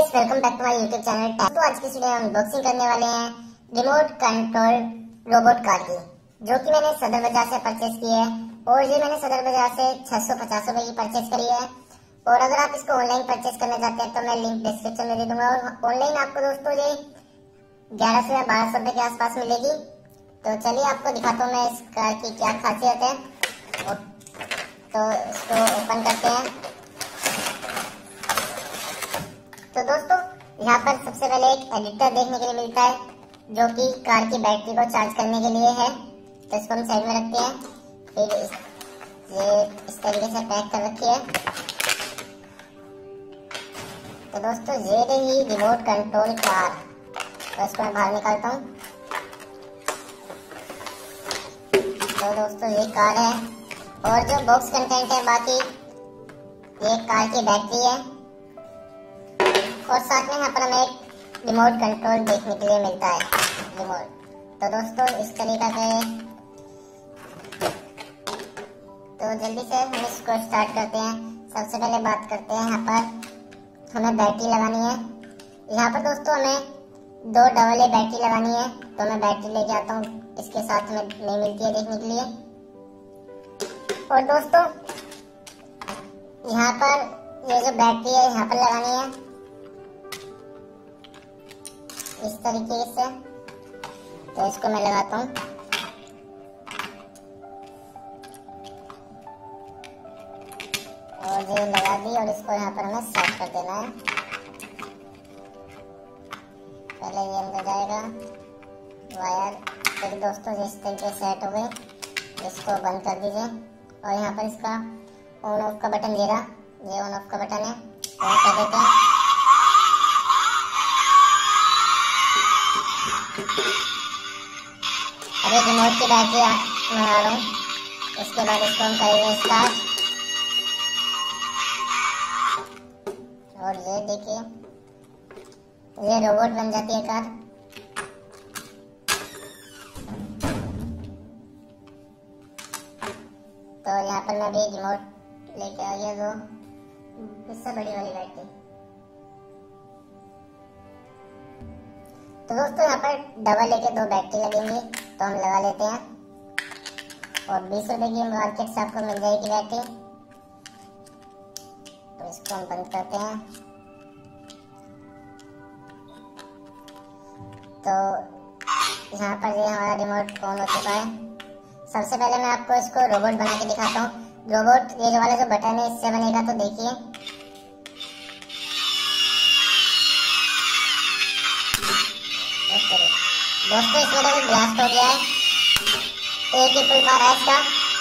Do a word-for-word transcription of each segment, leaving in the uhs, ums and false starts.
Guys, welcome back to my YouTube channel. तो आज की वीडियो में अनबॉक्सिंग करने वाले हैं रिमोट कंट्रोल रोबोट कार की, जो कि मैंने सदर बाजार से परचेज की है। और ये मैंने सदर बाजार से छह सौ पचास रुपए की परचेज करी है। और अगर आप इसको ऑनलाइन परचेज करना चाहते हैं तो मैं लिंक डिस्क्रिप्शन में दे दूंगा। और ऑनलाइन आपको दोस्तों ये ग्यारह से बारह सौ रुपए के आसपास मिलेगी। तो चलिए आपको दिखाता हूँ मैं इस कार की क्या खासियत है। तो इसको ओपन करते हैं। तो दोस्तों यहाँ पर सबसे पहले एक एडिटर देखने के लिए मिलता है, जो कि कार की बैटरी को चार्ज करने के लिए है। तो इसको हम साइड में रखते हैं। फिर इस, ये इस तरीके से पैक कर रखी है। तो दोस्तों ये रही रिमोट कंट्रोल कार। तो इसको मैं बाहर निकालता हूँ। तो दोस्तों ये कार है, और जो बॉक्स कंटेंट है बाकी ये कार की बैटरी है, और साथ में यहाँ पर हमें एक रिमोट कंट्रोल देखने के लिए मिलता है, रिमोट। तो दोस्तों इस तरीका से, तो जल्दी से हम इसको स्टार्ट करते हैं। सबसे पहले बात करते हैं, यहाँ पर हमें बैटरी लगानी है। यहाँ पर दोस्तों हमें दो डबल ए बैटरी लगानी है। तो मैं बैटरी लेके आता हूँ, इसके साथ में नहीं मिलती है देखने के लिए। और दोस्तों यहाँ पर ये जो बैटरी है यहाँ पर लगानी है इस तरीके से। तो इसको मैं लगाता हूँ। और ये लगा दी, और इसको यहाँ पर हमें सेट कर देना है। पहले ये अंदर जाएगा वायर। फिर दोस्तों इस तरीके से सेट हो गई। इसको बंद कर दीजिए। और यहाँ पर इसका ऑन ऑफ का बटन दे रहा, ये ऑन ऑफ का बटन है, ऑन कर देते हैं। अभी रिमोट की बैटरी मंगा रहा हूँ। उसके बाद इसको हम करेंगे स्टार्ट। और ये देखिए ये रोबोट बन जाती है कार। तो यहाँ पर मैं भी रिमोट लेके आ गया, जो इससे बड़ी वाली बैटरी। तो दोस्तों यहाँ पर डबल ए के दो बैटरी लगेंगी, तो हम लगा लेते हैं। और बीस रुपए की मार्केट से आपको मिल जाएगी बैटरी। तो इसको हम बंद करते हैं। तो यहाँ पर ये हमारा रिमोट ऑन हो चुका है। सबसे पहले मैं आपको इसको रोबोट बना के दिखाता हूँ। रोबोट ये जो वाला जो बटन है इससे बनेगा। तो देखिए दोस्तों इसमें तो ब्लास्ट हो गया है। एक ही पुल पार है इसका,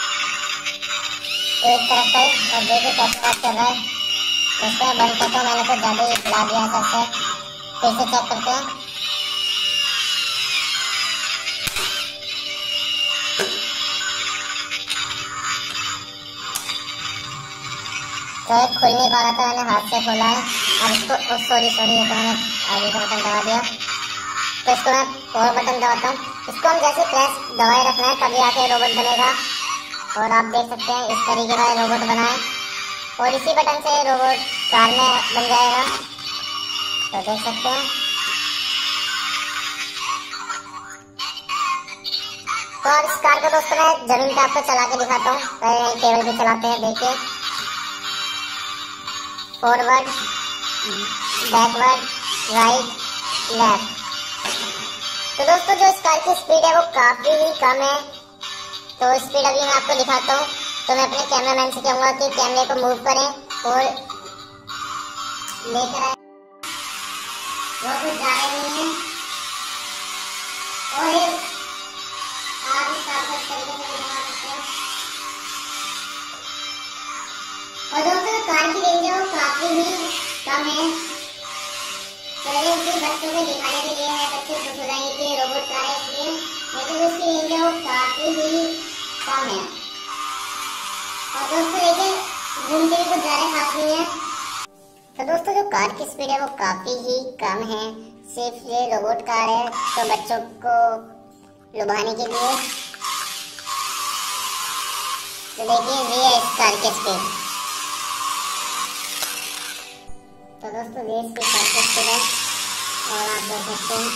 एक तरफ का। और देखिए कैसे बात कर रहा है। इसको बंद करता हूँ। मैंने तो ज्यादा ही हिला दिया सबसे। फिर से चेक करते हैं। तो एक खुल नहीं पा रहा था, मैंने हाथ से खोला है। अब इसको सॉरी सॉरी ये तो मैंने आगे का बटन दबा दिया। तो इसको मैं और बटन दबाता हूँ। इसको हम जैसे प्रेस दबाए रखना है, तभी आके रोबोट बनेगा। और आप देख सकते हैं इस तरीके का रोबोट बना है। और इसी बटन से रोबोट कार में बन जाएगा। तो देख सकते हैं। तो और इस कार को दोस्तों मैं जमीन पे आपको चला के दिखाता हूँ। पहले टेबल पे चलाते हैं। देखिए फॉरवर्ड, बैकवर्ड, राइट, लेफ्ट। तो दोस्तों जो इस कार की स्पीड है वो काफी ही कम है। तो स्पीड अभी मैं आपको दिखाता हूँ। तो मैं अपने कैमरामैन से कहूँगा कि कैमरे को मूव करें और लेकर आए। वो कुछ जा रहे नहीं है। और आप इस कार को इस तरीके से दिखा सकते हैं। और दोस्तों कार की रेंज है वो काफी ही कम है। पहले उसके बच्चों को दिखाने के लिए है, बच्चे खुश हो जाएंगे कि रोबोट कार है इसलिए, लेकिन उसकी रेंज है वो काफी ही कम है। और दोस्तों देखिए घूमते भी कुछ ज्यादा खास नहीं है। तो दोस्तों जो कार की स्पीड है वो काफी ही कम है। सिर्फ ये रोबोट कार है, तो बच्चों को लुभाने के लिए। तो देखिए ये है इस कार की स्पीड। तो दोस्तों ये इसकी परफेक्ट है और आप देख सकते हैं।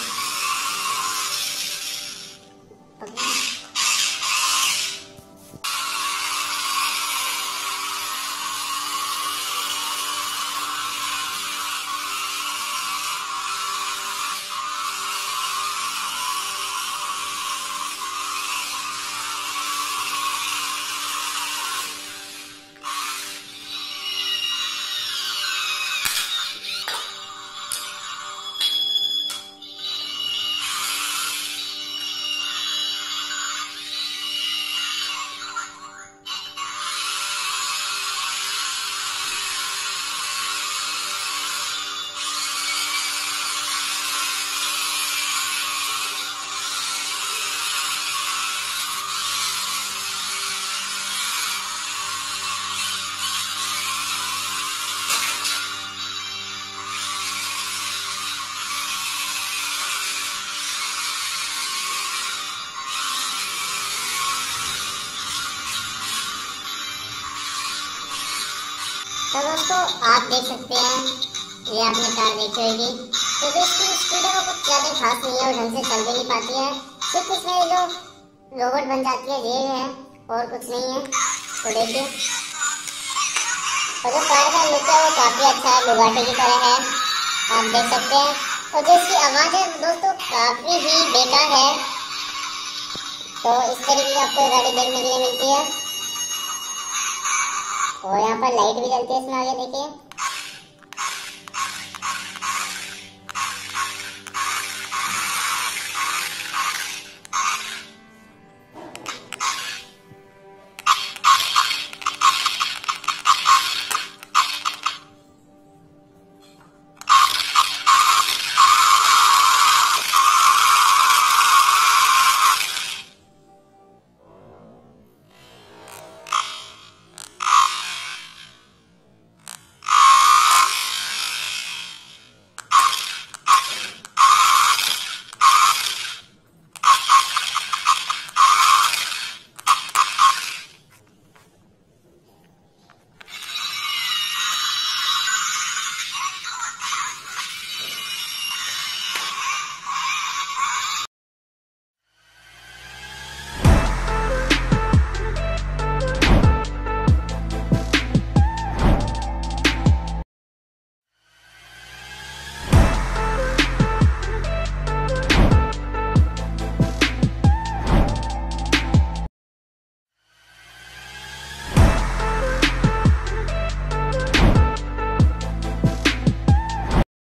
तो दोस्तों आप देख सकते हैं, ये आपने कार देखी होगी। तो इसकी स्पीड है वो कुछ ज़्यादा खास नहीं है और ढंग से चल भी नहीं पाती है, सिर्फ इसमें जो रोबोट बन जाती है ये है और कुछ नहीं है। तो देखिए, और जो कार का लुक है वो काफ़ी अच्छा है, बुगाटी की तरह है, आप देख सकते हैं। और जो इसकी आवाज़ है दोस्तों काफ़ी ही बेकार है। तो इस तरीके की आपको गाड़ी देखने के लिए मिलती है और यहाँ पर लाइट भी जलती है इसमें, आगे देखिए।